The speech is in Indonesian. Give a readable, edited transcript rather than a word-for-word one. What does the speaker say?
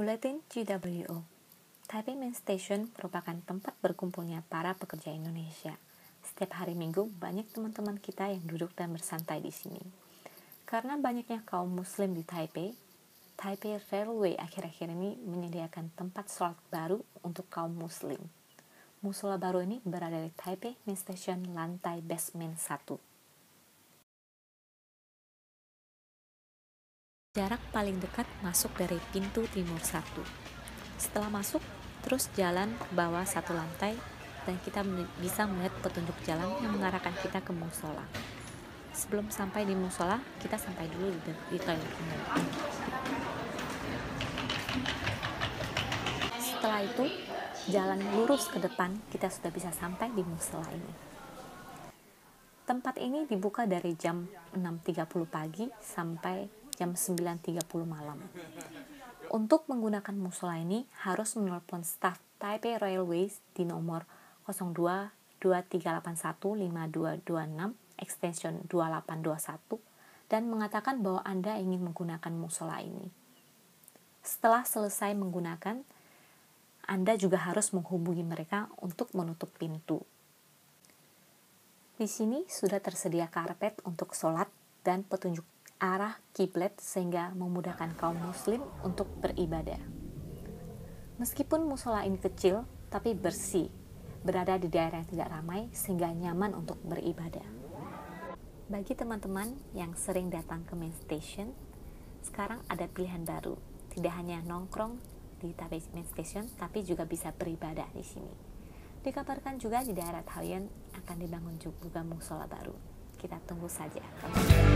Buletin GWO. Taipei Main Station merupakan tempat berkumpulnya para pekerja Indonesia. Setiap hari Minggu, banyak teman-teman kita yang duduk dan bersantai di sini. Karena banyaknya kaum muslim di Taipei, Taipei Railway akhir-akhir ini menyediakan tempat sholat baru untuk kaum muslim. Musola baru ini berada di Taipei Main Station lantai basement 1. Jarak paling dekat masuk dari pintu timur 1. Setelah masuk, terus jalan ke bawah satu lantai dan kita bisa melihat petunjuk jalan yang mengarahkan kita ke musola. Sebelum sampai di musola, kita sampai dulu di toilet umum. Setelah itu, jalan lurus ke depan, kita sudah bisa sampai di musola ini. Tempat ini dibuka dari jam 6.30 pagi sampai jam 9.30 malam. Untuk menggunakan musola ini harus menelpon staf Taipei Railways di nomor 02-2381-5226 extension 2821 dan mengatakan bahwa Anda ingin menggunakan musola ini. Setelah selesai menggunakan, Anda juga harus menghubungi mereka untuk menutup pintu. Di sini sudah tersedia karpet untuk sholat dan petunjuk arah kiblat sehingga memudahkan kaum muslim untuk beribadah. Meskipun musola ini kecil, tapi bersih, berada di daerah yang tidak ramai sehingga nyaman untuk beribadah. Bagi teman-teman yang sering datang ke Main Station, sekarang ada pilihan baru. Tidak hanya nongkrong di Taipei Main Station, tapi juga bisa beribadah di sini. Dikabarkan juga di daerah Taoyuan akan dibangun juga musola baru. Kita tunggu saja.